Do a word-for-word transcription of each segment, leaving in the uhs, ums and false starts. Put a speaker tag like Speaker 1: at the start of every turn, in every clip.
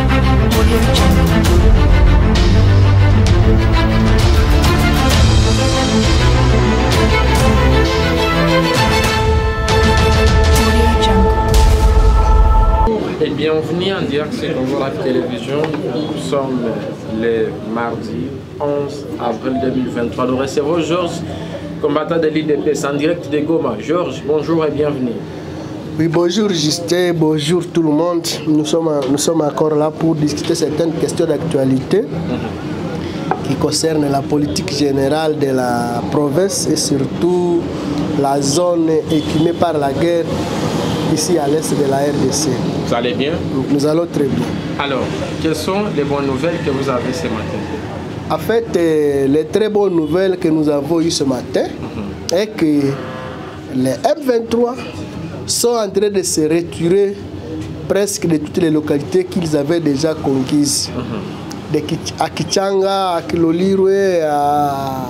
Speaker 1: Et bienvenue en direct sur Congo Live Télévision. Nous sommes le mardi onze avril deux mille vingt-trois. Nous recevons Georges, combattant de l'I D P S en direct de Goma. Georges, bonjour et bienvenue.
Speaker 2: Oui, bonjour Justin, bonjour tout le monde. Nous sommes, nous sommes encore là pour discuter certaines questions d'actualité mm-hmm. qui concernent la politique générale de la province et surtout la zone écumée par la guerre ici à l'est de la R D C.
Speaker 1: Vous allez bien?
Speaker 2: Nous allons très bien.
Speaker 1: Alors, quelles sont les bonnes nouvelles que vous avez ce matin?
Speaker 2: En fait, euh, les très bonnes nouvelles que nous avons eues ce matin mm-hmm. est que les M vingt-trois sont en train de se retirer presque de toutes les localités qu'ils avaient déjà conquises. Mm-hmm. De à Kichanga, à Kilolirwe, à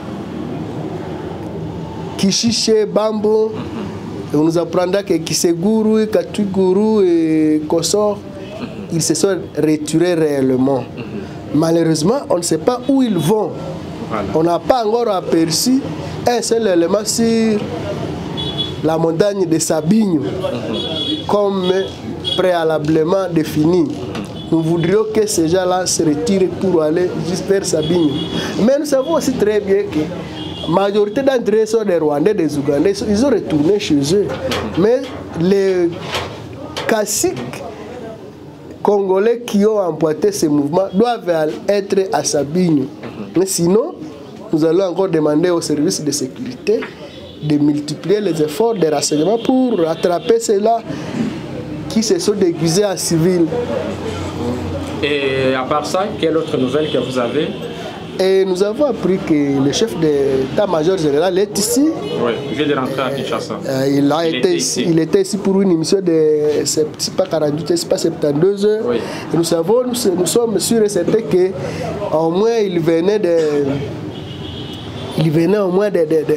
Speaker 2: Kishiche, Bambo. Mm-hmm. Et on nous apprendra que Kiseguru, Katuguru et Kosor, mm-hmm. ils se sont retirés réellement. Mm-hmm. Malheureusement, on ne sait pas où ils vont. Voilà. On n'a pas encore aperçu un seul élément sur la montagne de Sabinho, mm-hmm. comme préalablement défini. Mm-hmm. Nous voudrions que ces gens-là se retirent pour aller juste vers Sabinho. Mais nous savons aussi très bien que la majorité d'entre eux sont des Rwandais, des Ougandais, ils ont retourné chez eux. Mm-hmm. Mais les caciques congolais qui ont emporté ce mouvement doivent être à Sabinho. Mm-hmm. Mais sinon, nous allons encore demander aux services de sécurité de multiplier les efforts de renseignement pour rattraper ceux-là qui se sont déguisés en civil.
Speaker 1: Et à part ça, quelle autre nouvelle que vous avez?
Speaker 2: Et nous avons appris que le chef de l'état-major général est ici.
Speaker 1: Oui, il vient de rentrer à Kinshasa.
Speaker 2: Euh, il, a il, été ici. il était ici pour une émission de c'est pas quarante-huit, c'est pas soixante-douze heures. Oui. Et nous savons, nous, nous sommes sûrs et certains qu'au moins il venait de. Il venait au moins de. de, de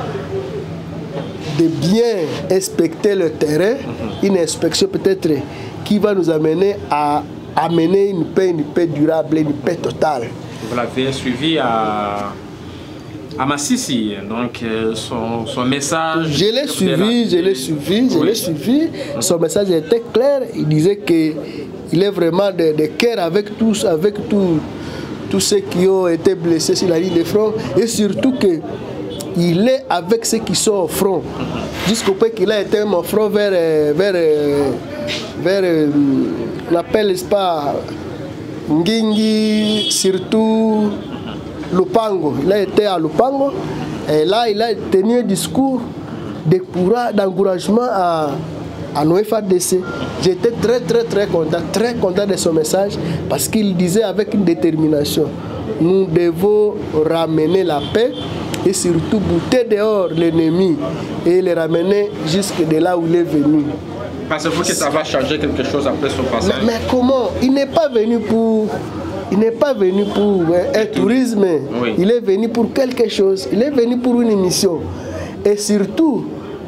Speaker 2: de bien inspecter le terrain, mm-hmm. une inspection peut-être qui va nous amener à amener une paix, une paix durable, une paix totale.
Speaker 1: Vous l'avez suivi à, à Massissi, donc son, son message...
Speaker 2: Je l'ai suivi, je l'ai suivi, je l'ai suivi. Son message était clair, il disait qu'il est vraiment de, de cœur avec tous, avec tous, tous ceux qui ont été blessés sur la ligne de front et surtout que il est avec ceux qui sont au front. Jusqu'au point qu'il a été au front vers, vers, vers on appelle, n'est-ce pas, Ngingi, surtout Lupango. Il a été à Lupango et là, il a tenu un discours d'encouragement à, à nos F A R D C. J'étais très, très, très content, très content de son message parce qu'il disait avec une détermination, nous devons ramener la paix et surtout bouter dehors l'ennemi et le ramener jusque de là où il est venu.
Speaker 1: Pensez-vous que ça va changer quelque chose après son passage?
Speaker 2: Mais, mais comment? Il n'est pas venu pour, il n'est pas venu pour un, un tourisme. Oui. Il est venu pour quelque chose. Il est venu pour une mission. Et surtout,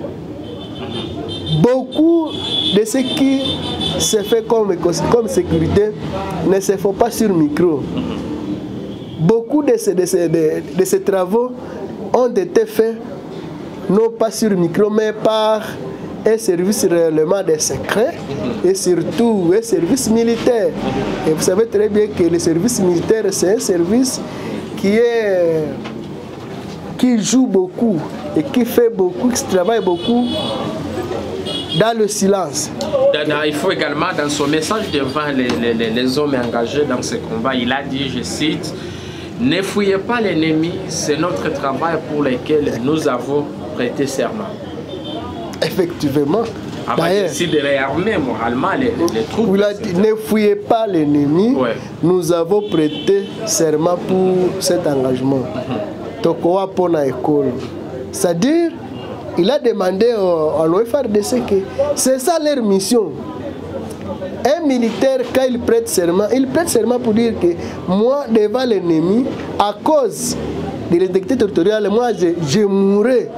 Speaker 2: beaucoup de ce qui se fait comme, comme sécurité ne se font pas sur micro. Beaucoup de ces, de ces, de, de ces travaux ont été faits non pas sur micro mais par un service réellement des secrets et surtout un service militaire. Et vous savez très bien que le service militaire c'est un service qui est qui joue beaucoup et qui fait beaucoup, qui travaille beaucoup dans le silence.
Speaker 1: Il faut également, dans son message devant les, les, les hommes engagés dans ce combat, il a dit, je cite, « Ne fouillez pas l'ennemi, c'est notre travail pour lequel nous avons prêté serment. »
Speaker 2: Effectivement.
Speaker 1: D'ailleurs, si de réarmer moralement les, les troupes.
Speaker 2: Il a dit, ne fouillez pas l'ennemi, ouais. Nous avons prêté serment pour cet engagement. Tokoa pona école. C'est-à-dire, il a demandé à l'O F R D C que c'est ça leur mission. Un militaire, quand il prête serment, il prête serment pour dire que moi, devant l'ennemi, à cause de l'intégrité territoriale, moi, je, je mourrai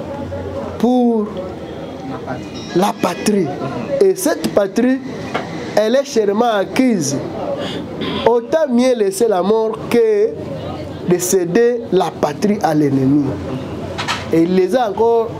Speaker 2: pour la patrie. Et cette patrie elle est chèrement acquise. Autant mieux laisser la mort que de céder la patrie à l'ennemi. Et il les a encore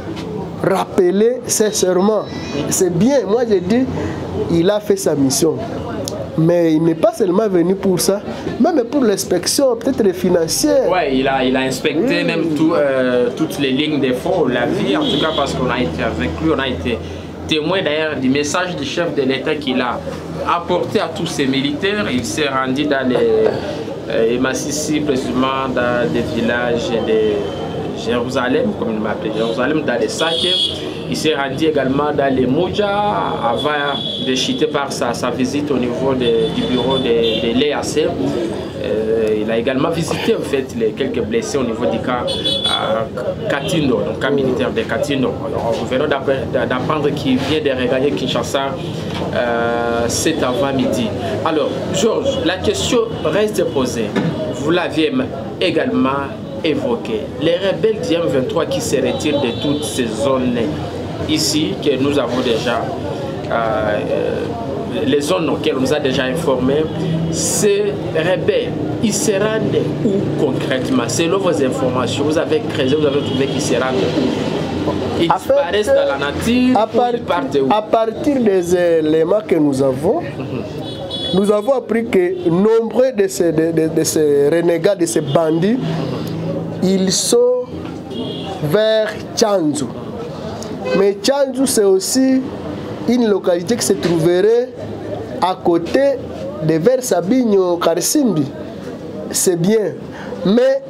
Speaker 2: rappelés sincèrement. C'est bien, moi je dis, il a fait sa mission. Mais il n'est pas seulement venu pour ça, même pour l'inspection, peut-être financière.
Speaker 1: Oui, il a, il a inspecté oui. même tout, euh, toutes les lignes des fonds, la vie, en tout cas parce qu'on a été avec lui, on a été témoin d'ailleurs du message du chef de l'État qu'il a apporté à tous ses militaires. Il s'est rendu dans les euh, Massissi, précisément dans des villages de Jérusalem, comme il m'appelait, Jérusalem, dans les sacs. Il s'est rendu également dans les Moudja avant de chuter par sa, sa visite au niveau de, du bureau de, de l'E A C. Euh, il a également visité en fait les quelques blessés au niveau du cas euh, Katindo, donc cas militaire de Katindo. Alors, nous venons d'apprendre qu'il vient de regagner Kinshasa euh, cet avant-midi. Alors, Georges, la question reste posée. Vous l'aviez également évoqué. Les rebelles du M vingt-trois qui se retirent de toutes ces zones ici, que nous avons déjà, euh, les zones auxquelles on nous a déjà informés, ces rebelles, ils se rendent où concrètement? Selon vos informations, vous avez creusé, vous avez trouvé qu'ils se rendent où? Ils disparaissent dans la nature,
Speaker 2: à, part,
Speaker 1: ils partent où?
Speaker 2: À partir des éléments que nous avons, mm-hmm. nous avons appris que nombreux de ces, de, de, de ces renégats, de ces bandits, ils sont vers Tchanzu. Mais Tchanzu, c'est aussi une localité qui se trouverait à côté de vers Sabinho, Karsimbi. C'est bien. Mais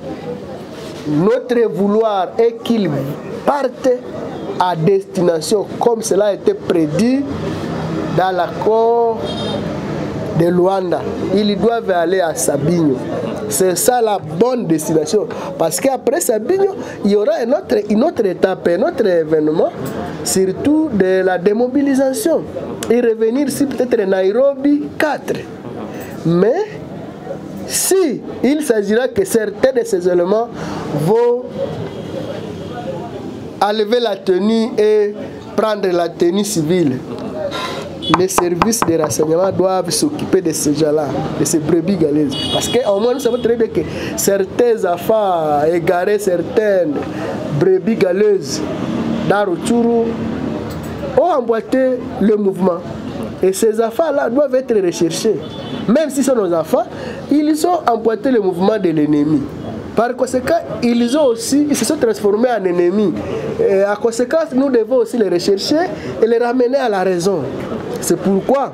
Speaker 2: notre vouloir est qu'ils partent à destination, comme cela a été prédit dans l'accord de Luanda. Ils doivent aller à Sabinho. C'est ça la bonne destination. Parce qu'après Sabinho, il y aura une autre, une autre étape, un autre événement, surtout de la démobilisation. Et revenir ici peut-être Nairobi quatre. Mais si il s'agira que certains de ces éléments vont enlever la tenue et prendre la tenue civile, les services de renseignement doivent s'occuper de ces gens-là, de ces brebis galeuses. Parce qu'au moins, nous savons très bien que certains affaires égarés, certaines brebis galeuses d'Aruchuru ont emboîté le mouvement. Et ces affaires-là doivent être recherchées. Même si ce sont nos affaires, ils ont emboîté le mouvement de l'ennemi. Par conséquent, ils, ont aussi, ils se sont transformés en ennemis. Et à conséquence, nous devons aussi les rechercher et les ramener à la raison. C'est pourquoi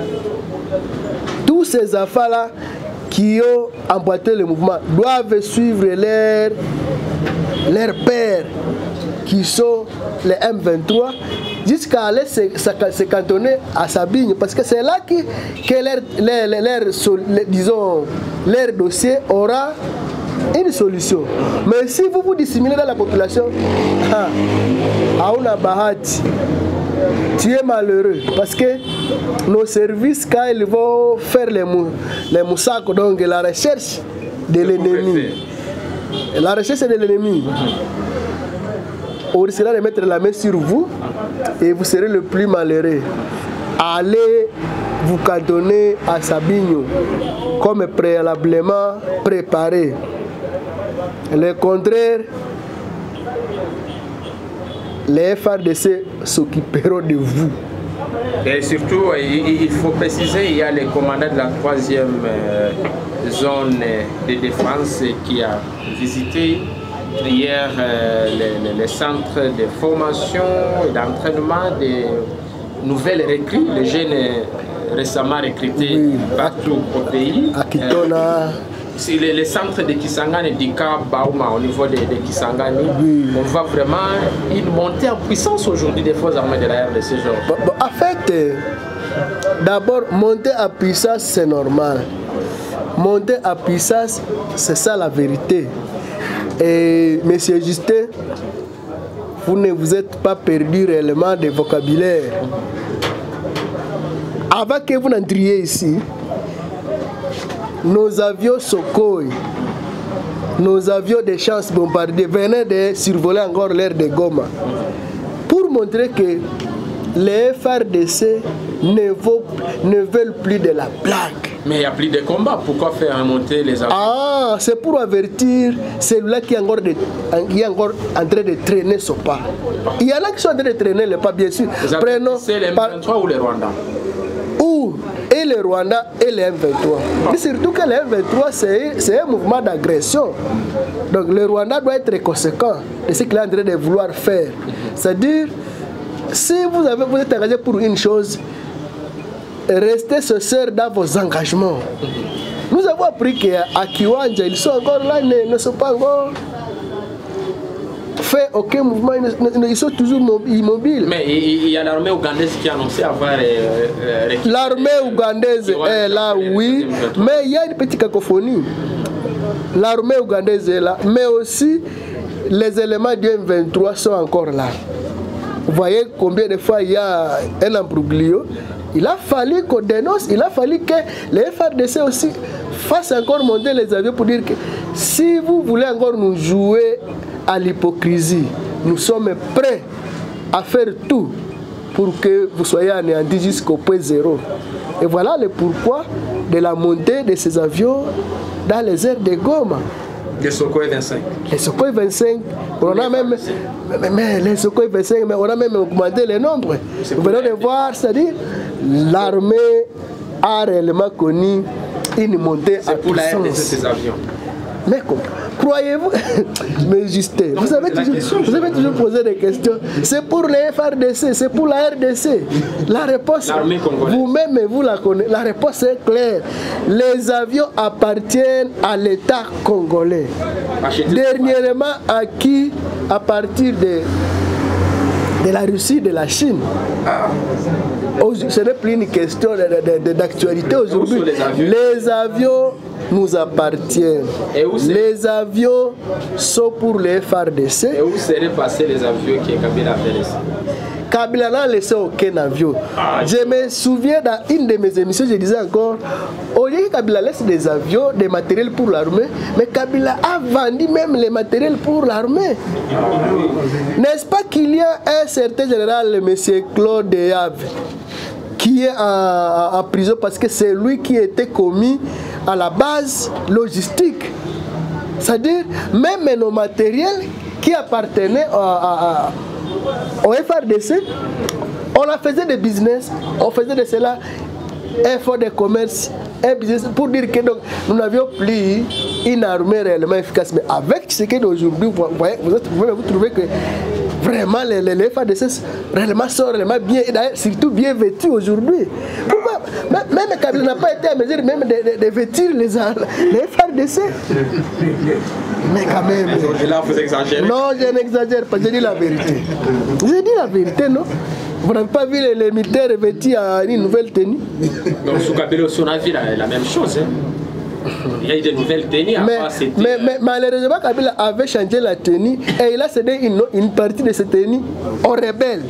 Speaker 2: tous ces affaires-là qui ont emboîté le mouvement doivent suivre leurs leur pères, qui sont les M vingt-trois, jusqu'à aller se, se cantonner à Sabinho, parce que c'est là que, que leur, leur, leur, leur, disons, leur dossier aura une solution. Mais si vous vous disséminez dans la population, ah, Aouna Bahati, tu es malheureux, parce que nos services, quand ils vont faire les, mou les moussacres, donc la recherche de l'ennemi, la recherche de l'ennemi, on risquera de mettre la main sur vous et vous serez le plus malheureux. Allez vous cantonner à Sabinho comme préalablement préparé. Le contraire, les F A R D C s'occuperont de vous.
Speaker 1: Et surtout, il faut préciser, il y a le commandant de la troisième euh, zone de défense qui a visité hier euh, les, les centres de formation et d'entraînement des nouvelles recrues, les jeunes récemment recrutés oui. partout au pays.
Speaker 2: À Kitona. Euh,
Speaker 1: Les, les centres de Kisangani et d'Ika Bauma au niveau de, de Kisangani, oui. on voit vraiment une montée en puissance aujourd'hui des forces armées de la R D C.
Speaker 2: Bon, bon, en fait, euh, d'abord, monter en puissance, c'est normal. Monter en puissance, c'est ça la vérité. Et monsieur Justin, vous ne vous êtes pas perdu réellement de vocabulaire. Avant que vous n'entriez ici, nos avions Sukhoi, nos avions de chasse bombardiers venaient de survoler encore l'air de Goma pour montrer que les F A R D C ne, vaut, ne veulent plus de la blague.
Speaker 1: Mais il n'y a plus de combat. Pourquoi faire remonter les avions?
Speaker 2: Ah, c'est pour avertir celui-là qui est encore, de, qui est encore en train de traîner son pas. Il y en a qui sont en train de traîner le pas, bien sûr.
Speaker 1: C'est les M vingt-trois par... ou les Rwandais?
Speaker 2: Ou et le Rwanda et le M vingt-trois. Et surtout que le M vingt-trois, c'est un mouvement d'agression. Donc le Rwanda doit être conséquent de ce qu'il est en train de vouloir faire. C'est-à-dire, si vous, avez, vous êtes engagé pour une chose, restez sincère dans vos engagements. Nous avons appris qu'à Kiwanja, ils sont encore là, ils ne, ne sont pas encore fait aucun mouvement, ils sont toujours immobiles.
Speaker 1: Mais il y a l'armée ougandaise qui a annoncé avoir... Euh, euh,
Speaker 2: l'armée ougandaise est là, oui, mais il y a une petite cacophonie. L'armée ougandaise est là, mais aussi les éléments du M vingt-trois sont encore là. Vous voyez combien de fois il y a un embrouglio. Il a fallu qu'on dénonce, il a fallu que les F A R D C aussi fassent encore monter les avions pour dire que si vous voulez encore nous jouer à l'hypocrisie, nous sommes prêts à faire tout pour que vous soyez anéantis jusqu'au point zéro. Et voilà le pourquoi de la montée de ces avions dans les airs de Goma.
Speaker 1: Les Sukhoi vingt-cinq.
Speaker 2: Les Sukhoi vingt-cinq, on a même, mais les Sukhoi vingt-cinq, mais on a même augmenté le nombre. Vous venez de voir, c'est-à-dire l'armée a réellement connu une montée à
Speaker 1: pour la R D C ces avions.
Speaker 2: Mais croyez-vous, mais Justin, vous avez, toujours, vous avez toujours posé des questions. C'est pour les F A R D C, c'est pour la R D C. La réponse, vous-même, vous la connaissez. La réponse est claire. Les avions appartiennent à l'État congolais. Dernièrement acquis à partir de, de la Russie, de la Chine. Ce n'est plus une question d'actualité aujourd'hui. Les avions nous appartiennent. Les avions sont pour les F A R D C.
Speaker 1: Et où seraient passés les avions que Kabila avait laissés?
Speaker 2: Kabila n'a laissé aucun avion. Ah, je me souviens dans une de mes émissions, je disais encore, au lieu que Kabila laisse des avions, des matériels pour l'armée, mais Kabila a vendu même les matériels pour l'armée. Ah, oui. N'est-ce pas qu'il y a un certain général, M. Claude Yave, qui est en, en prison parce que c'est lui qui était commis à la base logistique. C'est-à-dire, même nos matériels qui appartenaient à, à, à au F A R D C, on a faisait des business, on faisait de cela un fonds de commerce, un business pour dire que donc, nous n'avions plus une armée réellement efficace. Mais avec ce qui est d'aujourd'hui, vous, voyez, vous, vous, vous trouvez que vraiment les, les, les F A R D C réellement sont réellement bien, et d'ailleurs surtout bien vêtus aujourd'hui. Pourquoi même Kabila n'a pas été à mesure même de, de, de vêtir les, les F A R D C. Mais quand même.
Speaker 1: Et là, vous exagérez.
Speaker 2: Non, je n'exagère pas, je dis la vérité. Je dis la vérité, non? Vous n'avez pas vu les, les militaires vêtus à une nouvelle tenue?
Speaker 1: Donc, sous Kabila aussi, on a vu la, la même chose. Hein. Il y a eu de nouvelles tenues.
Speaker 2: Mais, mais, mais malheureusement, Kabila avait changé la tenue et il a cédé une, une partie de cette tenue aux rebelles.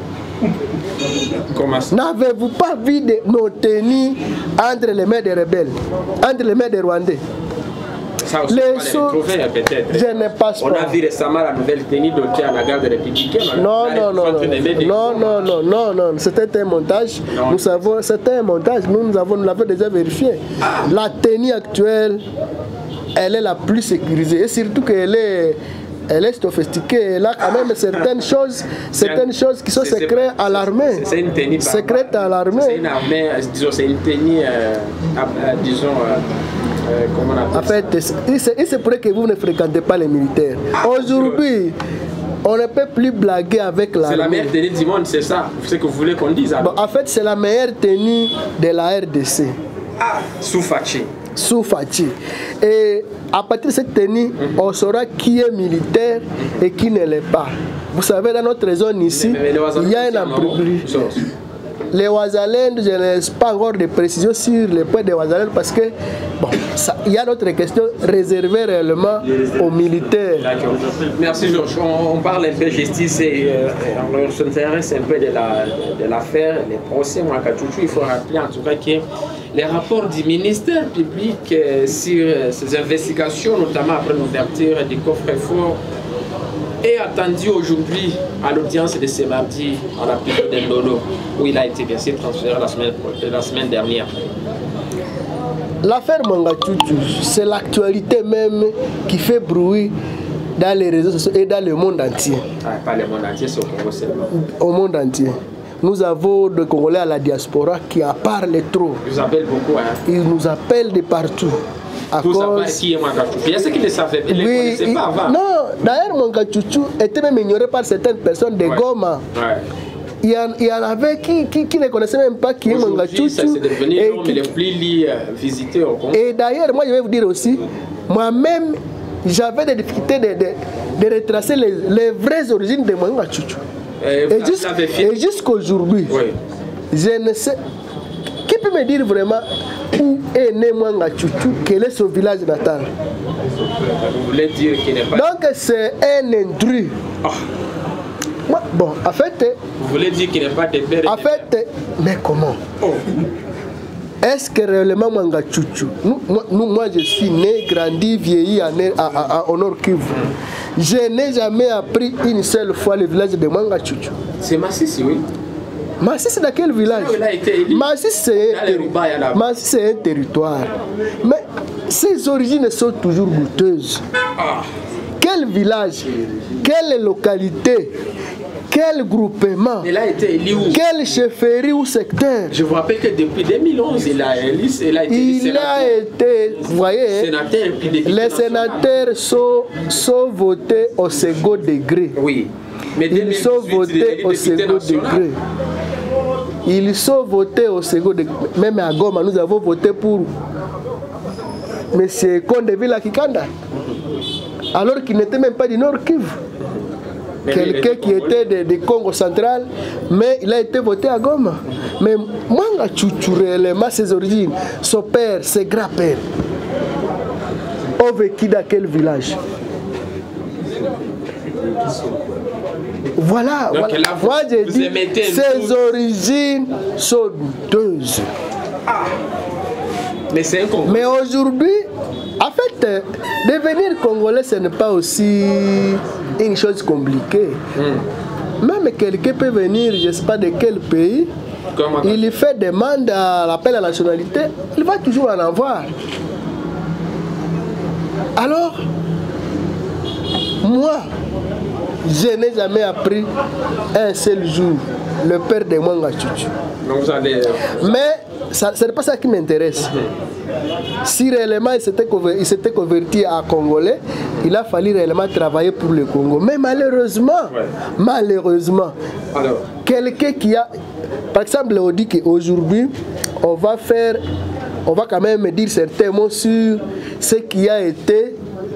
Speaker 2: N'avez-vous pas vu de, nos tenues entre les mains des rebelles, entre les mains des Rwandais?
Speaker 1: Ça aussi, les so... peut-être.
Speaker 2: Je ne passe pas.
Speaker 1: On a vu récemment la nouvelle tenue dotée à la garde républicaine.
Speaker 2: Non, non, non, non, non, non, non, non, c'était un montage. Non. Nous savons, c'était un montage. Nous, nous avons, nous l'avons déjà vérifié. Ah. La tenue actuelle, elle est la plus sécurisée et surtout qu'elle est. Elle est sophistiquée, elle a quand même certaines choses, certaines choses qui sont secrètes à l'armée.
Speaker 1: C'est une tenue
Speaker 2: secrète à l'armée.
Speaker 1: C'est une armée, disons, c'est une tenue, euh, euh, disons, euh, euh, comment on appelle
Speaker 2: en fait, il se pourrait que vous ne fréquentez pas les militaires. Ah, aujourd'hui, on ne peut plus blaguer avec l'armée.
Speaker 1: C'est la meilleure tenue du monde, c'est ça? C'est ce que vous voulez qu'on dise alors?
Speaker 2: Bon, en fait, c'est la meilleure tenue de la R D C.
Speaker 1: Ah, sous Fachi.
Speaker 2: Sous Fachi. Et à partir de cette tenue, mm-hmm. on saura qui est militaire et qui ne l'est pas. Vous savez, dans notre zone ici, mais, mais, mais il y a un embrouille. Les Ouazalènes, je n'ai pas encore de précision sur les points des Ouazalènes parce que, bon, ça, il y a d'autres questions réservées réellement aux militaires.
Speaker 1: D'accord. Merci Georges. On, on parle un peu de justice et euh, on s'intéresse un peu de l'affaire, la, de les procès Mwakatoutou. Il faut rappeler en tout cas que les rapports du ministère public euh, sur euh, ces investigations, notamment après l'ouverture du coffre-fort est attendu aujourd'hui à l'audience de ce mardi à la prison de Ndolo, où il a été bien sûr transféré la semaine, la semaine dernière.
Speaker 2: L'affaire Mwangachuchu, c'est l'actualité même qui fait bruit dans les réseaux sociaux et dans le monde entier.
Speaker 1: Ah, pas le monde entier, c'est au Congo seulement.
Speaker 2: Au monde entier. Nous avons des Congolais à la diaspora qui en parlent trop.
Speaker 1: Ils nous appellent beaucoup. Hein?
Speaker 2: Ils nous appellent de partout. À
Speaker 1: Vous
Speaker 2: cause...
Speaker 1: savez qui est Mwangachuchu? Il y a ceux qui ne savaient ils
Speaker 2: oui,
Speaker 1: ne connaissaient
Speaker 2: il...
Speaker 1: pas avant.
Speaker 2: Non, d'ailleurs Mwangachuchu était même ignoré par certaines personnes de ouais. Goma.
Speaker 1: Ouais.
Speaker 2: Il y, en, il y en avait qui, qui, qui ne connaissaient même pas qui est Mwangachuchu.
Speaker 1: Ça c'est devenu l'homme qui... le plus visité au Congo.
Speaker 2: Et d'ailleurs, moi je vais vous dire aussi, moi-même, j'avais des difficultés de, de, de retracer les, les vraies origines de Mwangachuchu. Et, et jusqu'aujourd'hui, oui. Je ne sais. Qui peut me dire vraiment où est né Mwangachuchu, quel est son village natal?
Speaker 1: Vous voulez dire qu'il n'est pas.
Speaker 2: Donc c'est un intrus. Oh. Moi, bon, en fait.
Speaker 1: Vous voulez dire qu'il n'est pas de père?
Speaker 2: En fait, mais comment? Oh. Est-ce que réellement Mwangachuchu, nous, moi, nous, moi je suis né, grandi, vieilli à, à, à, à, au Nord Kivu. Je n'ai jamais appris une seule fois le village de Mwangachuchu.
Speaker 1: C'est Massissi, oui.
Speaker 2: Massissi, c'est dans quel village? Massissi, c'est un territoire. Mais ses origines sont toujours douteuses. Ah. Quel village? Quelle localité? Quel groupement?
Speaker 1: Il a été élu où?
Speaker 2: Quelle chefferie ou secteur?
Speaker 1: Je vous rappelle que depuis deux mille onze, il a, élu, il a été
Speaker 2: il
Speaker 1: sénateur.
Speaker 2: a été, vous voyez,
Speaker 1: sénateur,
Speaker 2: les sénateurs sont, sont votés au second degré.
Speaker 1: Oui. Mais
Speaker 2: ils sont votés au second degré. Ils sont votés au second degré. Même à Goma, nous avons voté pour M. Kondevila Kikanda. Alors qu'il n'était même pas du Nord Kivu. Quelqu'un qui était du Congo central, mais il a été voté à Goma. Mais Mwangachuchu, réellement, ses origines, son père, ses grands-pères, ont vécu dans quel village? Voilà,
Speaker 1: donc,
Speaker 2: voilà.
Speaker 1: Là, vous,
Speaker 2: moi j'ai dit, ses
Speaker 1: tout...
Speaker 2: origines sont douteuses.
Speaker 1: Ah. Mais c'est un Congolais.
Speaker 2: Mais aujourd'hui, en fait, devenir Congolais, ce n'est pas aussi une chose compliquée. Mm. Même quelqu'un peut venir, je ne sais pas de quel pays, comment il fait demande à l'appel à la nationalité, il va toujours en avoir. Alors, moi, je n'ai jamais appris un seul jour le père de Mwangachuchu.
Speaker 1: Donc vous allez...
Speaker 2: Mais ce n'est pas ça qui m'intéresse. Mm-hmm. Si réellement il s'était converti, converti à Congolais, il a fallu réellement travailler pour le Congo. Mais malheureusement, ouais. malheureusement, quelqu'un qui a... Par exemple, on dit qu'aujourd'hui, on va faire... On va quand même dire certains mots sur ce qui a été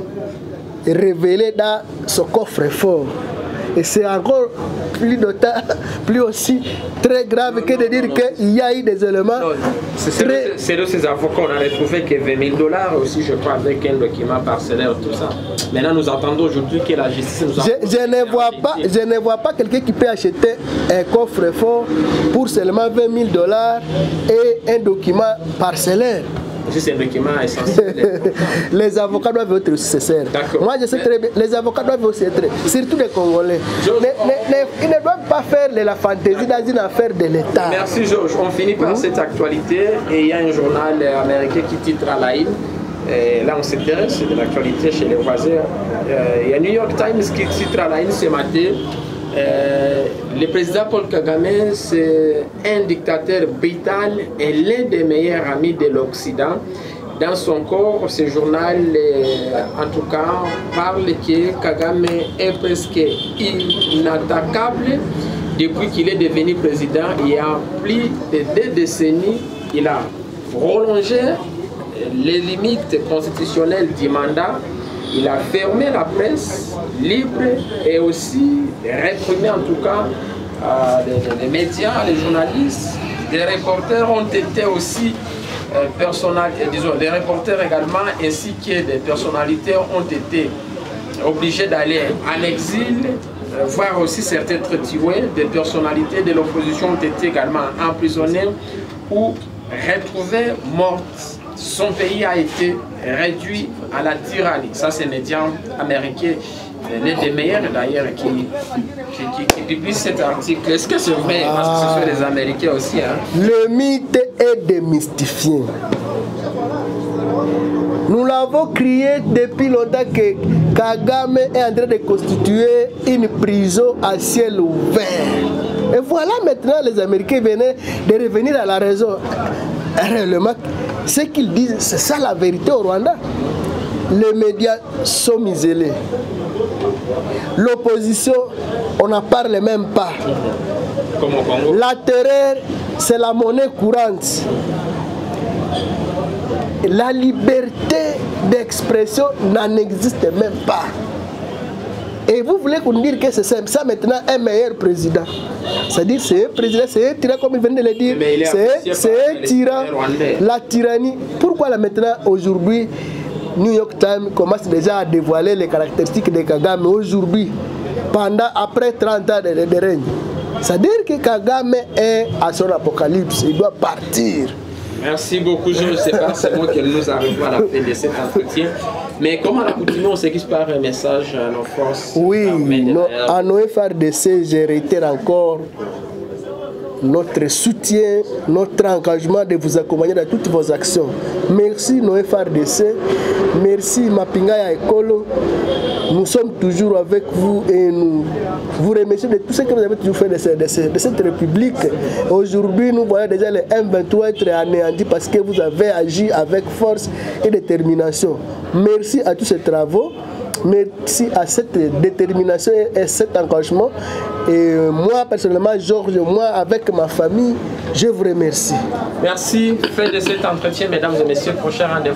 Speaker 2: révélé dans ce coffre-fort. Et c'est encore plus, plus aussi très grave que de dire qu'il y a eu des éléments.
Speaker 1: C'est très... de ces avocats, on a retrouvé que vingt mille dollars aussi, je crois, avec un document parcellaire, tout ça. Maintenant, nous entendons aujourd'hui que la justice nous a...
Speaker 2: Je, je, ne vois pas, je ne vois pas quelqu'un qui peut acheter un coffre-fort pour seulement vingt mille dollars et un document parcellaire.
Speaker 1: C'est un document essentiel.
Speaker 2: Les avocats doivent être aussi sincères. Moi, je sais très bien, les avocats doivent aussi être, surtout les Congolais. Georges, ne, ne, ne, ils ne doivent pas faire de la fantaisie dans une affaire de l'État.
Speaker 1: Merci, Georges. On finit par mmh. cette actualité. Et il y a un journal américain qui titre à la une. Et là, on s'intéresse de l'actualité chez les voisins. Euh, il y a New York Times qui titre à la une ce matin. Euh, le président Paul Kagame, c'est un dictateur brutal et l'un des meilleurs amis de l'Occident. Dans son corps, ce journal, euh, en tout cas, parle que Kagame est presque inattaquable depuis qu'il est devenu président. Il y a plus de deux décennies, il a prolongé les limites constitutionnelles du mandat. Il a fermé la presse libre et aussi réprimé en tout cas euh, les, les médias, les journalistes. Les reporters ont été aussi euh, personnalisés, disons, les reporters également ainsi que des personnalités ont été obligés d'aller en exil, euh, voir aussi certains tués, des personnalités de l'opposition ont été également emprisonnées ou retrouvées mortes. Son pays a été réduit à la tyrannie. Ça, c'est les médias américains l'un des meilleurs d'ailleurs qui, qui, qui, qui publie cet article. Est-ce que c'est vrai? Ah. Parce que ce sont les Américains aussi. Hein?
Speaker 2: Le mythe est démystifié. Nous l'avons crié depuis longtemps que Kagame est en train de constituer une prison à ciel ouvert. Et voilà maintenant les Américains venaient de revenir à la raison. Réellement, ce qu'ils disent, c'est ça la vérité au Rwanda. Les médias sont isolés. L'opposition, on n'en parle même pas.
Speaker 1: Comme au Congo.
Speaker 2: La terreur, c'est la monnaie courante. La liberté d'expression n'en existe même pas. Et vous voulez qu'on dise que c'est ça maintenant un meilleur président. C'est-à-dire c'est un président, c'est un tyran comme il venait de le dire. C'est un tyran, la tyrannie. Pourquoi là maintenant, aujourd'hui, New York Times commence déjà à dévoiler les caractéristiques de Kagame aujourd'hui, pendant, après trente ans de, de règne. C'est-à-dire que Kagame est à son apocalypse, il doit partir.
Speaker 1: Merci beaucoup, je ne sais pas, c'est moi qui nous arrivons à la fin de cet entretien. Mais comme à l'accoutumée, on s'excuse par un message à nos forces.
Speaker 2: Oui, no, à nos F R D C, je réitère encore notre soutien, notre engagement de vous accompagner dans toutes vos actions. Merci nos F R D C, merci Mapinga Ekolo. Nous sommes toujours avec vous et nous vous remercions de tout ce que vous avez toujours fait de, ce, de, ce, de cette République. Aujourd'hui, nous voyons déjà le M vingt-trois être anéanti parce que vous avez agi avec force et détermination. Merci à tous ces travaux. Merci à cette détermination et cet engagement. Et moi, personnellement, Georges, moi, avec ma famille, je vous remercie.
Speaker 1: Merci. Fin de cet entretien, mesdames et messieurs. Prochain rendez-vous.